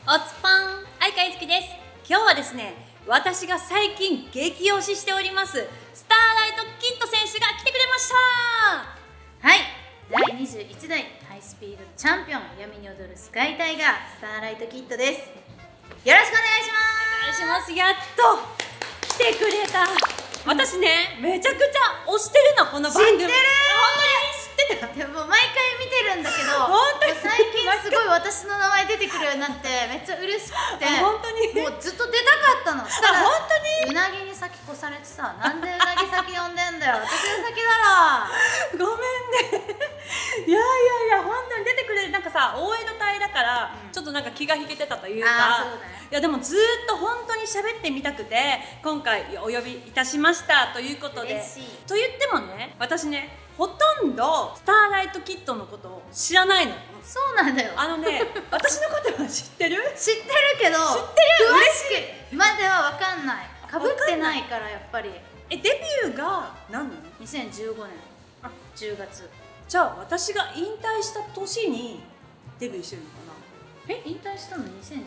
おつぱん、相川ゆずきです。今日はですね、私が最近激推ししておりますスターライトキッド選手が来てくれました。 はい、第21代ハイスピードチャンピオン、闇に踊るスカイタイガー、スターライトキッドです。よろしくお願いします。 お願いします。やっと来てくれた。私ね、めちゃくちゃ推してるの、この番組。 知ってる。 本当に知ってた。 でも毎回見てるんだけど、 本当に最近すごい私の名前出てくるようになってめっちゃ嬉しくて、 本当にもうずっと出たかったの。したら本当にうなぎに先越されてさ、なんでうなぎ先呼んでんだよ、私が先だろ。 ごめんね。いや本当に出てくれる。なんかさ、大江戸隊だから、ちょっとなんか気が引けてたというか、 そうだね。 いやでもずーっと本当に喋ってみたくて今回お呼びいたしましたということで、 嬉しい。 と言ってもね、私ね、ほとんどスターライトキッドのことを知らないの。 そうなんだよ。 私のことは知ってる？ 知ってるけど、 知ってる？ 詳しくまでは分かんない。かぶってないからやっぱり。 デビューが何年 ？2015年10月。 じゃあ私が引退した年にデビューしてるのかな。 引退したの2013じゃない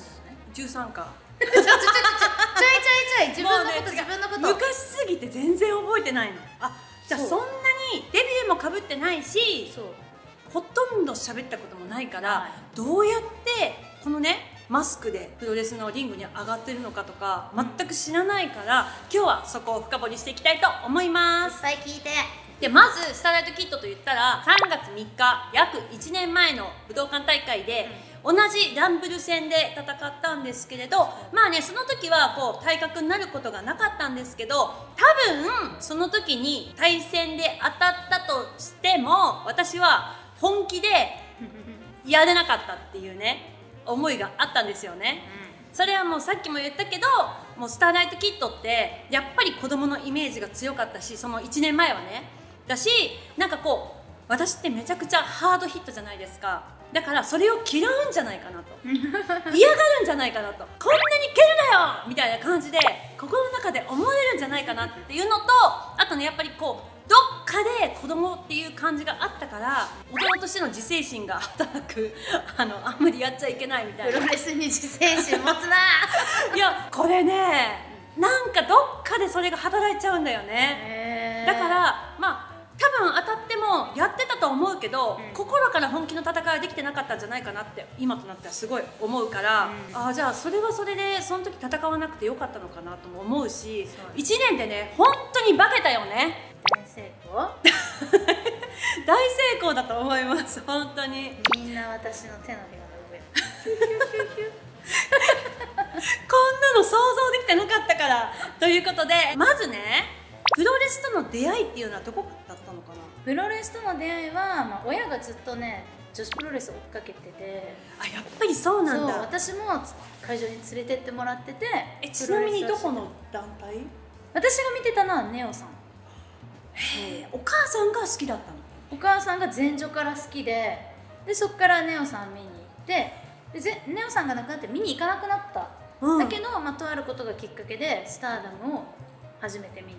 ？13か。 ちょい自分のこと、自分のこと。 昔すぎて全然覚えてないの。じゃあそんなにデビューもかぶってないし、ほとんど喋ったこともないから、どうやってこのねマスクでプロレスのリングに上がってるのかとか全く知らないから、今日はそこを深掘りしていきたいと思います。 いっぱい聞いて。 でまずスターライトキッドといったら3月3日約1年前の武道館大会で、同じランブル戦で戦ったんですけれど、まあね、その時はこう体格になることがなかったんですけど、多分その時に対戦で当たったとしても私は本気でやれなかったっていうね思いがあったんですよね。それはもうさっきも言ったけど、もうスターライトキッドってやっぱり子供のイメージが強かったし、その1年前はねだし、なんかこう私ってめちゃくちゃハードヒットじゃないですか。だからそれを嫌うんじゃないかなと嫌がるんじゃないかなと、こんなに蹴るなよみたいな感じで心の中で思われるんじゃないかなっていうのと、あとね、やっぱりこうどっかで子供っていう感じがあったから、大人としての自制心が働くあんまりやっちゃいけないみたいな。 プロレスに自制心持つな。 いやこれね、なんかどっかでそれが働いちゃうんだよね。だからまあ多分当たってもやってたと思うけど、心から本気の戦いはできてなかったんじゃないかなって今となってはすごい思うから、じゃあそれはそれでその時戦わなくてよかったのかなとも思うし、1年でね本当に化けたよね。 大成功？ 大成功だと思います、本当に。 みんな私の手のひらの上。 こんなの想像できてなかったから。ということで、まずね、プロレスとの出会いっていうのはどこだったのかな。 プロレスとの出会いは、親がずっとね女子プロレスを追っかけてて、 やっぱりそうなんだ。 私も会場に連れてってもらってて。 ちなみにどこの団体？ 私が見てたのはネオさん。 お母さんが好きだったの？ お母さんが前女から好きで、そっからネオさん見に行って、ネオさんが亡くなって見に行かなくなった、だけど、とあることがきっかけでスターダムを初めて見に行って、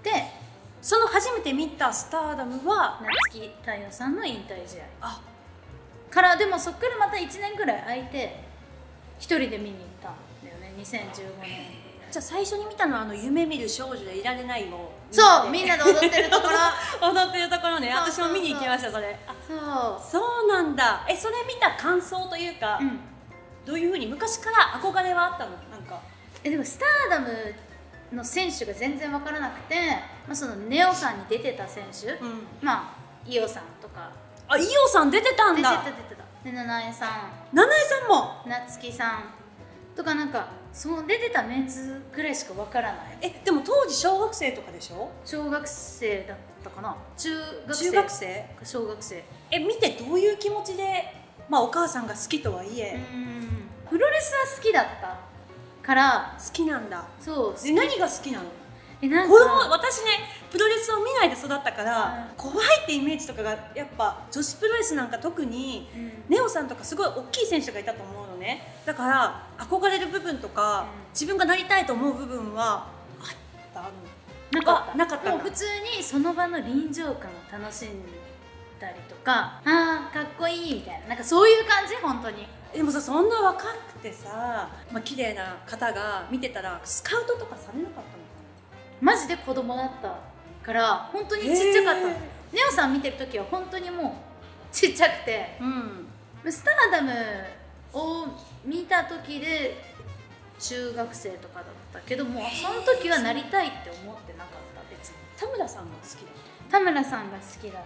その初めて見たスターダムは夏木太陽さんの引退試合から。でもそっからまた1年ぐらい空いて一人で見に行ったんだよね、2015年。 じゃあ最初に見たのは夢見る少女でいられないを、 そう、みんなで踊ってるところ。 踊ってるところね。私も見に行きました、それ。そうなんだ。それ見た感想というか、どういうふうに昔から憧れはあったの？なんかでもスターダムの選手が全然分からなくて、そのネオさんに出てた選手、イオさんとか。 イオさん出てたんだ。 出てた。で、七重さんも夏木さんとか、なんかそう出てたメンズぐらいしか分からない。 でも当時小学生とかでしょ？小学生だったかな。中学生小学生。 見てどういう気持ちで、お母さんが好きとはいえ、 プロレスは好きだったから好きなんだ。 そう。 何が好きなの？ なんか私ね、プロレスを見ないで育ったから、怖いってイメージとかがやっぱ女子プロレスなんか特に、ネオさんとかすごい大きい選手がいたと思うのね。だから憧れる部分とか、自分がなりたいと思う部分はあったの？なかった。 もう普通にその場の臨場感を楽しんだりとか、かっこいいみたいな、なんかそういう感じ。本当にでもさ、そんな若くてさ、まあ綺麗な方が見てたらスカウトとかされなかったのかマジで子供だったから本当にちっちゃかったの。ネオさん見てる時は本当にもうちっちゃくて、スターダムを見た時で中学生とかだったけども、その時はなりたいって思ってなかった。別に田村さんが好きだっ田村さんが好きだった。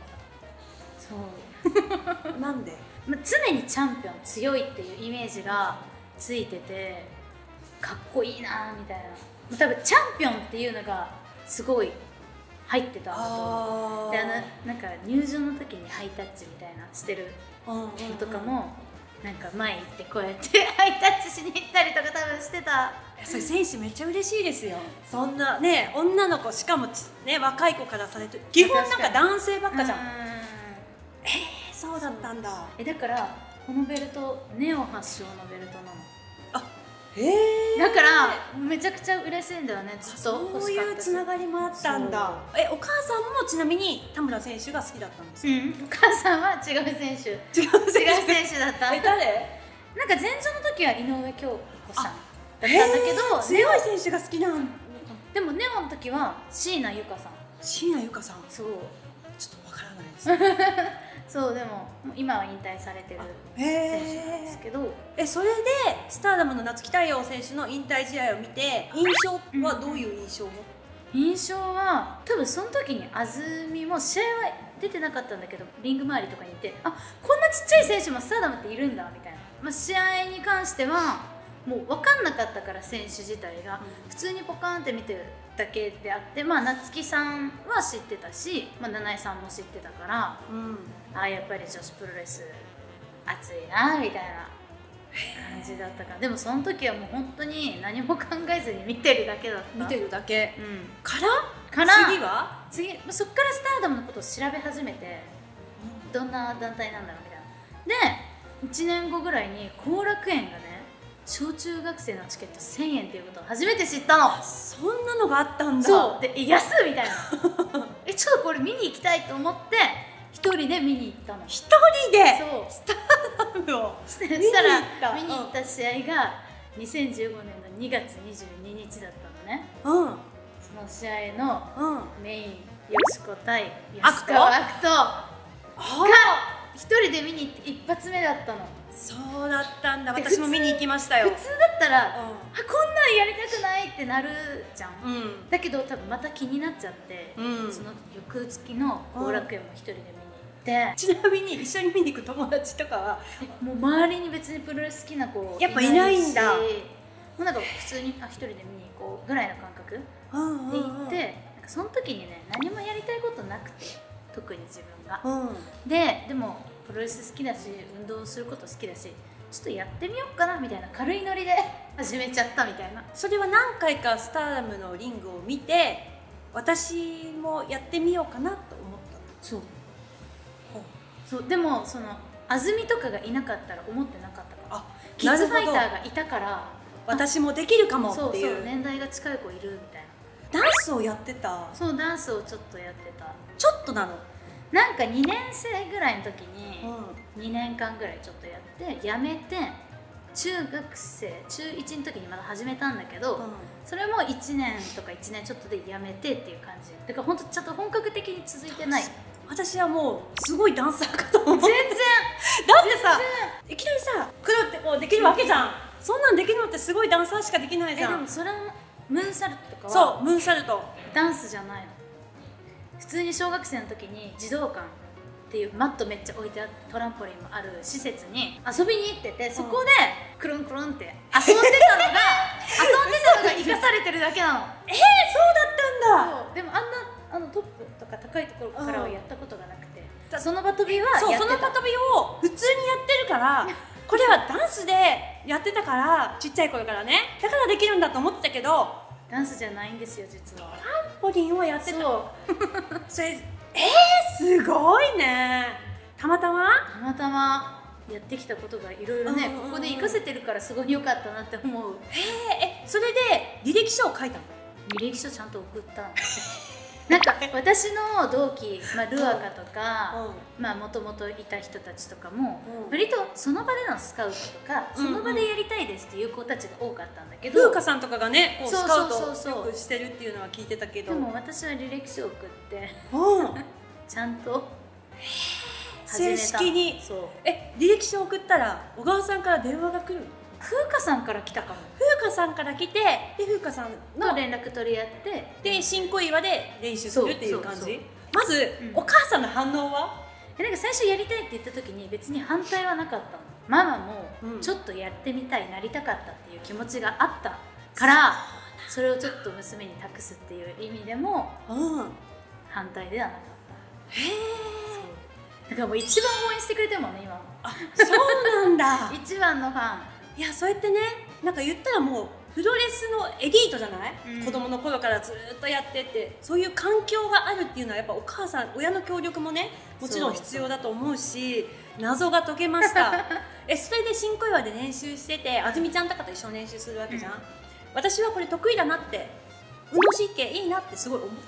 そうた。なんで？ まあ常にチャンピオン強いっていうイメージがついててかっこいいなみたいな。多分チャンピオンっていうのがすごい入ってたんだと思う。でなんか入場の時にハイタッチみたいなしてるのとかもなんか前行ってこうやってハイタッチしに行ったりとか多分してた。 それ選手めっちゃ嬉しいですよ。そんなね、女の子しかもね、若い子からされてる、基本なんか男性ばっかじゃん。そうだったんだ。 だからこのベルトネオ発祥のベルトなの。 あ、へえ。 だからめちゃくちゃ嬉しいんだよね。ずっとそういうつながりもあったんだ。お母さんもちなみに田村選手が好きだったんですか？ お母さんは違う選手。違う選手だった。 誰？ なんか前女の時は井上京子さんだったんだけど、 強い選手が好きなん。 でもネオの時は椎名優香さん。 椎名優香さん。 そう。 ちょっとわからないですね。 そう、でも今は引退されてる選手なんですけど、 それでスターダムの夏木太陽選手の引退試合を見て印象はどういう印象？ 印象は多分その時に安住も試合は出てなかったんだけどリング周りとかにいて、あ、こんなちっちゃい選手もスターダムっているんだみたいな、まあ、試合に関してはもう分かんなかったから選手自体が、普通にポカーンって見てるだけであって、まあ夏木さんは知ってたし、まあ、七重さんも知ってたから、あ、やっぱり女子プロレス熱いなみたいな感じだったから。でもその時はもう本当に何も考えずに見てるだけだった。 見てるだけ、 から次そっからスターダムのことを調べ始めて、どんな団体なんだろうみたいな。で1年後ぐらいに後楽園がね、小中学生のチケット1000円っていうことを初めて知ったの。 そんなのがあったんだ。 そうで、安いみたいなちょっとこれ見に行きたいと思って一人で見に行ったの。 一人で？ そう。 スターダムをそしたら見に行った試合が2015年の2月22日だったのね。その試合のメインよしこ対安川悪人が一人で見に行って一発目だったの。 そうだったんだ。私も見に行きましたよ。 普通だったら、こんなんやりたくないってなるじゃん。だけど多分また気になっちゃって、その翌月の後楽園も一人で見に行って。 ちなみに一緒に見に行く友達とかはもう周りに別にプロレス好きな子やっぱいないんだ。もうなんか普通に一人で見に行こうぐらいの感覚で行って、なんかその時にね、何もやりたいことなくて、特に自分が、でもプロレス好きだし運動すること好きだし、ちょっとやってみようかなみたいな軽いノリで始めちゃったみたいな。 それは何回かスターダムのリングを見て、私もやってみようかなと思った。 そうでもその安住とかがいなかったら思ってなかったから、キッズファイターがいたから私もできるかもっていう。 そう年代が近い子いるみたいな。ダンスをやってた？ そう、ダンスをちょっとやってた。 ちょっとなの？ なんか2年生ぐらいの時に2年間ぐらいちょっとやってやめて、中1の時にまだ始めたんだけど、それも1年とか1年ちょっとでやめてっていう感じだから、本当ちょっと本格的に続いてない。 私はもうすごいダンサーかと思う。全然だってさ、いきなりさくるってこうできるわけじゃん。そんなんできるのってすごいダンサーしかできないじゃん。 でもそれはムーンサルトとかは、 そう、ムーンサルトダンスじゃないの。普通に小学生の時に児童館っていうマットめっちゃ置いてあってトランポリンもある施設に遊びに行ってて、そこでクルンクルンって遊んでたのが生かされてるだけなの。 そうだったんだ。 でもあのトップとか高いところからはやったことがなくて、その場跳びはやってた。 その場跳びを普通にやってるからこれはダンスでやってたから、ちっちゃい頃からね、だからできるんだと思ってたけど、 ダンスじゃないんですよ実は。 トランポリンをやってた。 そうそれすごいね。たまたまやってきたことがいろいろね、ここで活かせてるからすごい良かったなって思う。 それで履歴書を書いたの？ 履歴書ちゃんと送ったの。 なんか私の同期、ルアカとか、 うもともといた人たちとかも、 うん割とその場でのスカウトとか、 うんうんその場でやりたいですっていう子たちが多かったんだけど、 風花さんとかがねこうスカウトそうそうそうそうよくしてるっていうのは聞いてたけど、 でも私は履歴書を送ってうんちゃんと正式にそう履歴書送ったら小川さんから電話が来るの？ 風花さんから来たかも。 風花さんから来て、で風花さんの連絡取り合ってで新小岩で練習するっていう感そうそうじ。まず、お母さんの反応は？ なんか最初やりたいって言った時に別に反対はなかったの。ママもうんちょっとやってみたい、なりたかったっていう気持ちがあったからそれをちょっと娘に託すっていう意味でも反対ではなかった。 へえ。 だからもう一番応援してくれてるもんね今も。 あ、そうなんだ。 一番のファン。 いや、そうやってね、なんか言ったらもうプロレスのエリートじゃない、子供の頃からずっとやってってそういう環境があるっていうのはやっぱお母さん親の協力もねもちろん必要だと思うし、謎が解けましたそれで新小岩で練習しててあずみちゃんとかと一緒に練習するわけじゃん、私はこれ得意だなって運動神経いいなってすごい思った。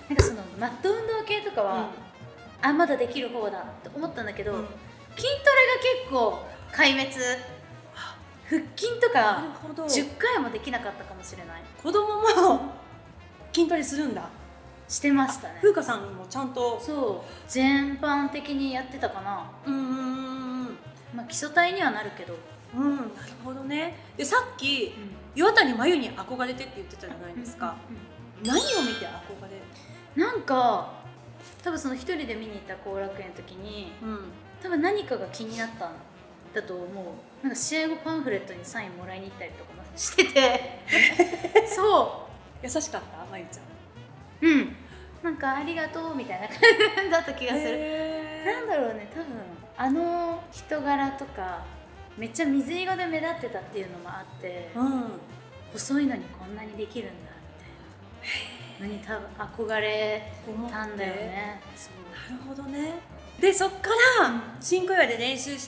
なんかそのマット運動系とかは、まだできる方だって思ったんだけど、筋トレが結構壊滅。腹筋とか10回もできなかったかもしれない。 子供も筋トレするんだ。 してましたね。 風花さんもちゃんとそう全般的にやってたかな。基礎体にはなるけど。なるほどね。でさっき、岩谷真由に憧れてって言ってたじゃないですか。何を見て憧れ？ なんか多分その一人で見に行った後楽園の時に、多分何かが気になったんだと思う。なんか試合後パンフレットにサインもらいに行ったりとかもしててそう優しかったまゆちゃん。 なんかありがとうみたいな感じだった気がする。なんだろうね、多分あの人柄とかめっちゃ水色で目立ってたっていうのもあって、細いのにこんなにできるんだみたいなのに多分憧れたんだよね。 なるほどね。でそっから新小岩で練習して、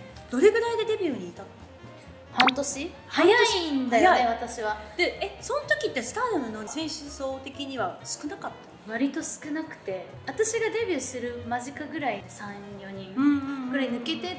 どれぐらいでデビューに至ったの？ 半年？早いんだよね私は。 でその時ってスターダムの選手層的には少なかった？ 割と少なくて、私がデビューする間近ぐらいで 3,4 人ぐらい抜けてって、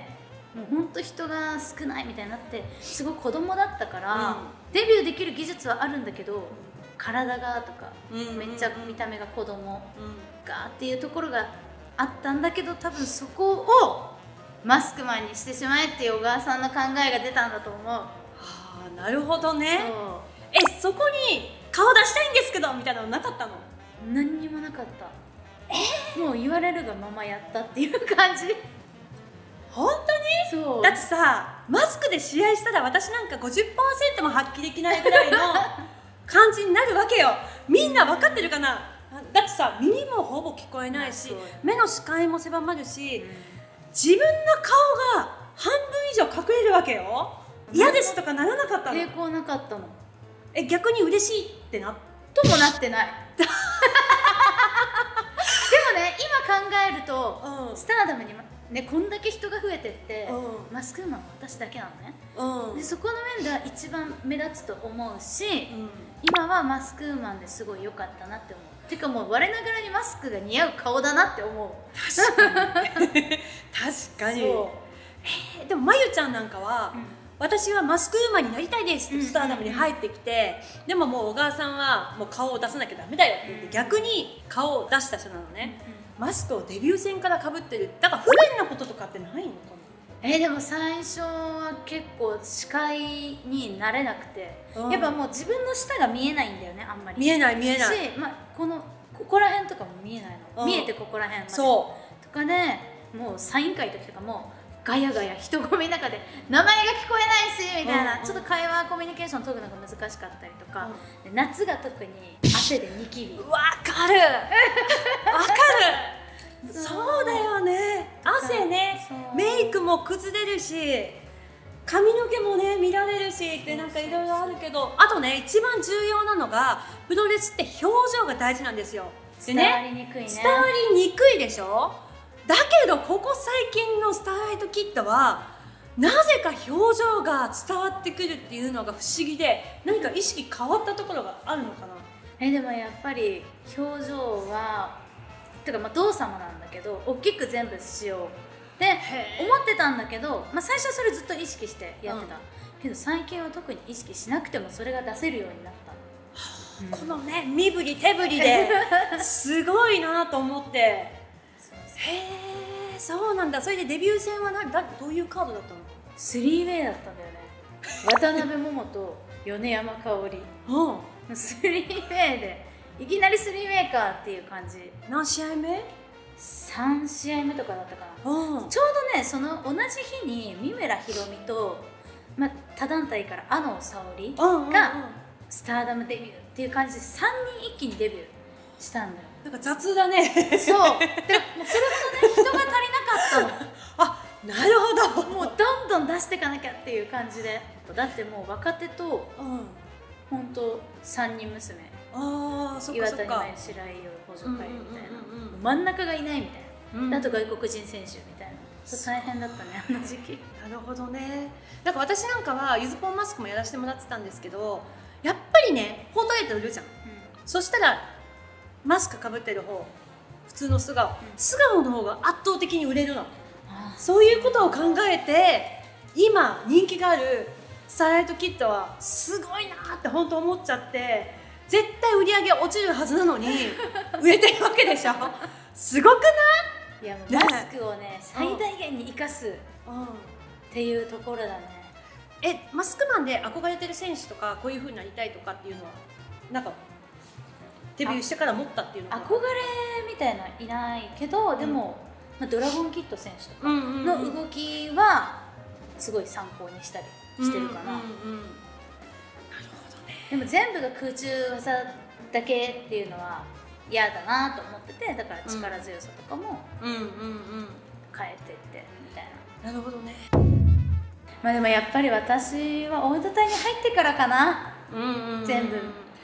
もうほんと人が少ないみたいになって、すごい子供だったから、デビューできる技術はあるんだけど体がとか、めっちゃ見た目が子供がっていうところがあったんだけど、多分そこをマスクマンにしてしまえっていう小川さんの考えが出たんだと思う。はあ、なるほどね。そこに顔出したいんですけどみたいなのなかったの？ 何にもなかった。もう言われるがままやったっていう感じ。 本当に？そうだってさ、マスクで試合したら私なんか 50% も発揮できないぐらいの感じになるわけよ。みんな分かってるかな？だってさ、耳もほぼ聞こえないし、目の視界も狭まるし、自分の顔が半分以上隠れるわけよ。嫌ですとかならなかったの？ 抵抗なかったの。 逆に嬉しいってなともなってないでもね、今考えると、スターダムにね、こんだけ人が増えてって、マスクーマンは私だけなのね、でそこの面では一番目立つと思うし、今はマスクーマンですごい良かったなって思う。てかもう我ながらにマスクが似合う顔だなって思う。 確かに確かに。でもまゆちゃんなんかは、私はマスクウーマンになりたいですってスターダムに入ってきて、でももう小川さんはもう顔を出さなきゃダメだよって言って逆に顔を出した人なのね。マスクをデビュー戦からかぶってる。だから不便なこととかってないのかな？ でも最初は結構視界に慣れなくて、やっぱもう自分の舌が見えないんだよね、あんまり。見えないし、ここら辺とかも見えないの、見えてここら辺までとかで、もうサイン会の時とかもガヤガヤ人混みの中で名前が聞こえないしみたいな、ちょっと会話コミュニケーション取るのが難しかったりとか、で夏が特に汗でニキビ。 わかるわかるそうだよね。汗ね、メイクも崩れるし髪の毛もね見られるしってなんかいろいろあるけど、あとね一番重要なのがプロレスって表情が大事なんですよ。 伝わりにくいね。 伝わりにくいでしょ。だけどここ最近のスターライトキッドはなぜか表情が伝わってくるっていうのが不思議で、何か意識変わったところがあるのかな？ でもやっぱり表情はてかまあ動作もなんだけど大きく全部しようって思ってたんだけど、まあ、最初はそれずっと意識してやってた、けど最近は特に意識しなくてもそれが出せるようになった、 このね身振り手振りですごいなと思って。へえ、そうなんだ。それでデビュー戦はどういうカードだったの ？3ウェイだったんだよね。渡辺桃と米山香織、3ウェイでいきなり3ウェイかっていう感じ。 何試合目 ？3試合目とかだったかな。ちょうどねその同じ日に三村宏美と、まあ、他団体から阿野沙織がスターダムデビューっていう感じで3人一気にデビューしたんだよ。 なんか雑だね。そうでもそれほどね人が足りなかったの。 あ、なるほど。 もうどんどん出していかなきゃっていう感じで、だってもう若手と本当3人娘、岩谷真由、白井優、補助会みたいな、真ん中がいないみたいな、あと外国人選手みたいな、大変だったねあの時期。 なるほどね。なんか私なんかはゆずぽんマスクもやらせてもらってたんですけど、やっぱりねフォートエイト売るじゃん、そしたらマスクかぶってる方、普通の素顔の方が圧倒的に売れるの。そういうことを考えて今人気があるスターライトキッドはすごいなって本当思っちゃって、絶対売り上げ落ちるはずなのに売れてるわけでしょ。すごくない？ いやもうマスクをね最大限に生かすっていうところだね。 マスクマンで憧れてる選手とかこういう風になりたいとかっていうのはなんかデビューしてから持ったっていうのは？ 憧れみたいないないけど、でも、まあ、ドラゴンキッド選手とかの動きはすごい参考にしたりしてるかな。なるほどね。でも全部が空中技だけっていうのは嫌だなと思ってて、だから力強さとかも変えてってみたいな。 なるほどね。 まあでもやっぱり私は大舞台に入ってからかな、全部